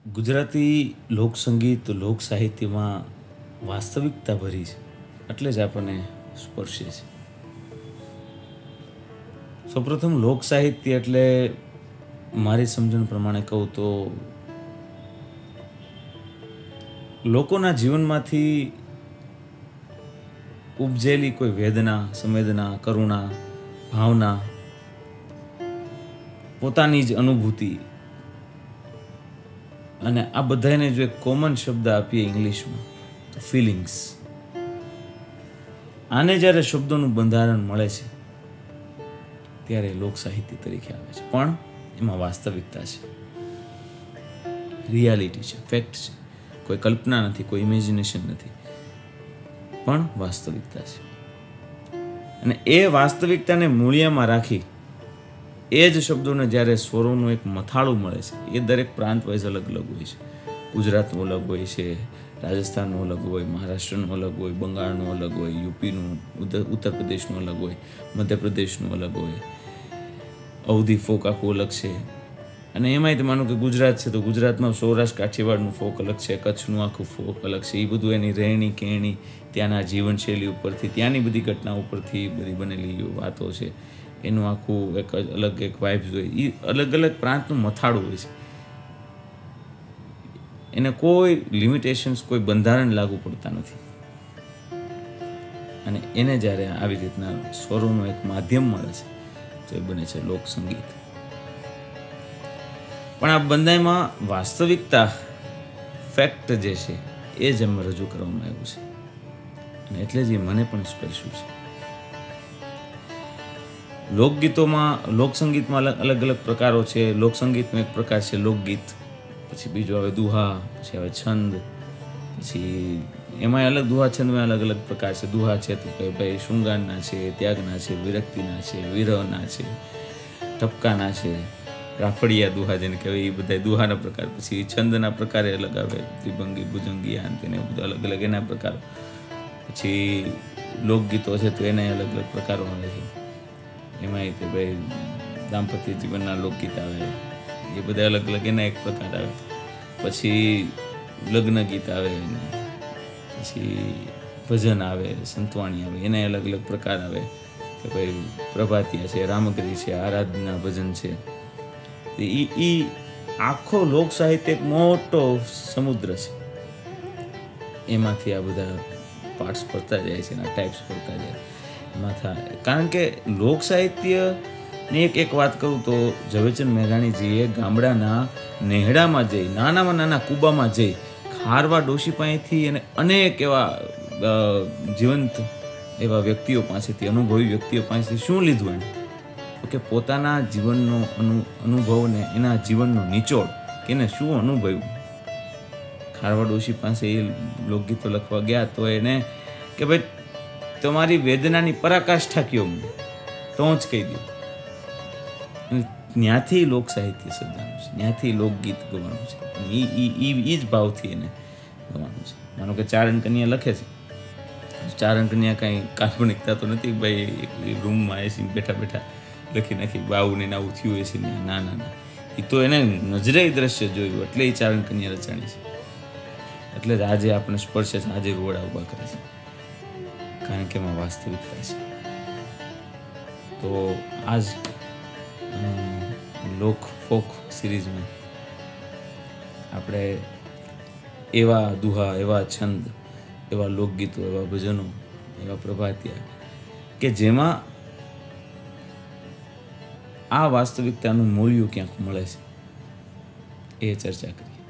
ગુજરાતી લોકસંગીત લોક સાહિત્યમાં વાસ્તવિકતા ભરી છે એટલે જ આપણને સ્પર્શે છે. સૌપ્રથમ લોક સાહિત્ય એટલે મારી સમજણ પ્રમાણે કહું તો લોકોના જીવનમાંથી ઉપજેલી કોઈ વેદના, સંવેદના, કરુણા, ભાવના, પોતાની જ અનુભૂતિ, અને આ બધાને જો એક કોમન શબ્દ આપીએ ઇંગ્લિશમાં તો ફિલિંગ્સ. આને જ્યારે શબ્દોનું બંધારણ મળે છે ત્યારે લોક સાહિત્ય તરીકે આવે છે. પણ એમાં વાસ્તવિકતા છે, રિયાલિટી છે, ફેક્ટ છે. કોઈ કલ્પના નથી, કોઈ ઇમેજિનેશન નથી, પણ વાસ્તવિકતા છે. અને એ વાસ્તવિકતાને મૂળિયામાં રાખી એ જ શબ્દોને જ્યારે સ્વરોનું એક મથાળું મળે છે, એ દરેક પ્રાંત વાઇઝ અલગ અલગ હોય છે. ગુજરાતનું અલગ હોય છે, રાજસ્થાનનું અલગ હોય, મહારાષ્ટ્રનું અલગ હોય, બંગાળનું અલગ હોય, યુપીનું, ઉત્તર પ્રદેશનું અલગ હોય, મધ્યપ્રદેશનું અલગ હોય, અવધી ફોક આખું અલગ છે. અને એમાંય તો માનું કે ગુજરાત છે તો ગુજરાતમાં સૌરાષ્ટ્ર કાઠિયાવાડનું ફોક અલગ છે, કચ્છનું આખું ફોક અલગ છે. એ બધું એની રહેણી કહેણી, ત્યાંના જીવનશૈલી ઉપરથી, ત્યાંની બધી ઘટના ઉપરથી બધી બનેલી વાતો છે. એનું આખું એક અલગ એક વાઇબ્સ હોય. એ અલગ અલગ પ્રાંતનું મથાળું હોય છે. એને કોઈ લિમિટેશન્સ, કોઈ બંધારણ લાગુ પડતા નથી. અને એને જ્યારે આવી રીતના સ્વરોનું એક માધ્યમ મળે છે તો એ બને છે લોક સંગીત. પણ આ બંધાઈમાં વાસ્તવિકતા, ફેક્ટ જે છે એ જ એમ રજૂ કરવામાં આવ્યું છે. અને એટલે જ એ મને પણ સ્પર્શ્યું છે. લોકગીતોમાં, લોકસંગીતમાં અલગ અલગ પ્રકારો છે. લોકસંગીતનો એક પ્રકાર છે લોકગીત, પછી બીજો આવે દુહા, પછી આવે છંદ, પછી એમાં અલગ દુહા છંદમાં અલગ અલગ પ્રકાર છે. દુહા છે તો કે ભાઈ શૃંગારના છે, ત્યાગના છે, વિરક્તિના છે, વિરહના છે, ટપકાના છે, રાફડિયા દુહા જેને કહેવાય, એ બધા દુહાના પ્રકાર. પછી છંદના પ્રકારે અલગ આવે, ત્રિભંગી, ભુજંગી, આંતને બધા અલગ અલગ એના પ્રકારો. પછી લોકગીતો છે તો એના અલગ અલગ પ્રકારો આવે છે. એમાં તે ભાઈ દાંપત્ય જીવનના લોકગીત આવે, એ બધા અલગ અલગ એના એક પ્રકાર આવે. પછી લગ્ન ગીત આવે, પછી ભજન આવે, સંતવાણી આવે, એના અલગ અલગ પ્રકાર આવે. કે ભાઈ પ્રભાતિયા છે, રામગરી છે, આરાધના ભજન છે. એ આખો લોક સાહિત્ય એક મોટો સમુદ્ર છે. એમાંથી આ બધા પાર્ટ્સ પડતા જાય છે, એના ટાઈપ્સ પડતા જાય એમાં થાય. કારણ કે લોક સાહિત્યની એક વાત કહું તો ઝવેરચંદ મેઘાણીજીએ ગામડાના નેહડામાં જઈ, નાનામાં નાના કૂબામાં જઈ, ખારવા ડોશી પાસેથી અને અનેક એવા જીવંત એવા વ્યક્તિઓ પાસેથી, અનુભવી વ્યક્તિઓ પાસેથી શું લીધું એને? તો કે પોતાના જીવનનો અનુભવને, એના જીવનનો નિચોડ કે એને શું અનુભવ્યું. ખારવા ડોશી પાસે એ લોકગીતો લખવા ગયા તો એને કે ભાઈ તમારી વેદનાની પરાકાષ્ઠા કયો મને, તો જ કહી દઉં. ત્યાંથી લોક સાહિત્ય સર્જાનું છે, ત્યાંથી લોકગીત ગવાનું છે. એ જ ભાવથી એને ગવાનું છે. માનો કે ચારણ કન્યા લખે છે, ચારણ કન્યા કાંઈ કાલ્પનિકતા તો નથી ભાઈ રૂમમાં એસી બેઠા બેઠા લખી નાખી બાવું ને આવું થયું હશે. ના ના ના, એ તો એને નજરે દ્રશ્ય જોયું એટલે એ ચારણ કન્યા રચાણી છે. એટલે જ આજે આપણે સ્પર્શે છે, આજે રોડા ઊભા કરે છે, કારણ કે એમાં વાસ્તવિકતા છે. તો આજ લોક ફોક સિરીઝમાં આપણે એવા દુહા, એવા છંદ, એવા લોકગીતો, એવા ભજનો, એવા પ્રભાતિયા કે જેમાં આ વાસ્તવિકતાનું મૂલ્ય ક્યાંક મળે છે, એ ચર્ચા કરી.